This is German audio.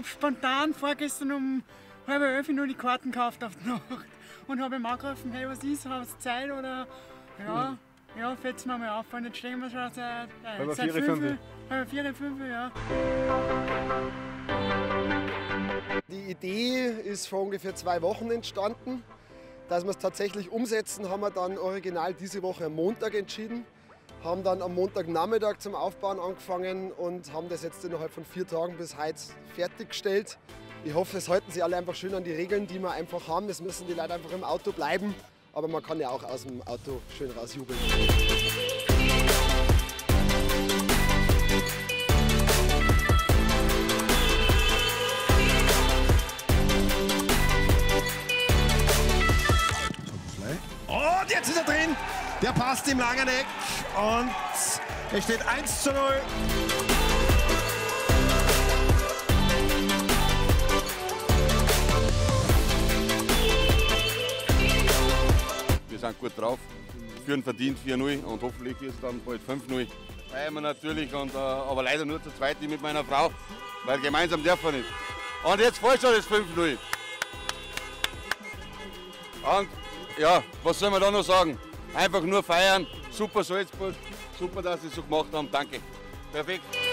spontan vorgestern um 10:30 nur die Karten gekauft auf die Nacht. Und habe ihm angerufen, hey, was ist, hast du Zeit oder ja, fetzen wir mal auf. Und jetzt stehen wir schon seit 4, 5, ja. Die Idee ist vor ungefähr 2 Wochen entstanden. Dass wir es tatsächlich umsetzen, haben wir dann original diese Woche am Montag entschieden. Haben dann am Montagnachmittag zum Aufbauen angefangen und haben das jetzt innerhalb von 4 Tagen bis heute fertiggestellt. Ich hoffe, es halten sich alle einfach schön an die Regeln, die wir einfach haben. Es müssen die Leute einfach im Auto bleiben, aber man kann ja auch aus dem Auto schön rausjubeln. Und jetzt ist er drin. Der passt im langen Eck. Und es steht 1:0. Wir sind gut drauf. Führen verdient 4:0 und hoffentlich ist es dann bald 5:0. Feiern wir natürlich, aber leider nur zu zweit mit meiner Frau, weil gemeinsam dürfen wir nicht. Und jetzt fällt schon das 5:0. Und ja, was soll man da noch sagen? Einfach nur feiern. Super Salzburg, super, dass Sie es so gemacht haben. Danke. Perfekt.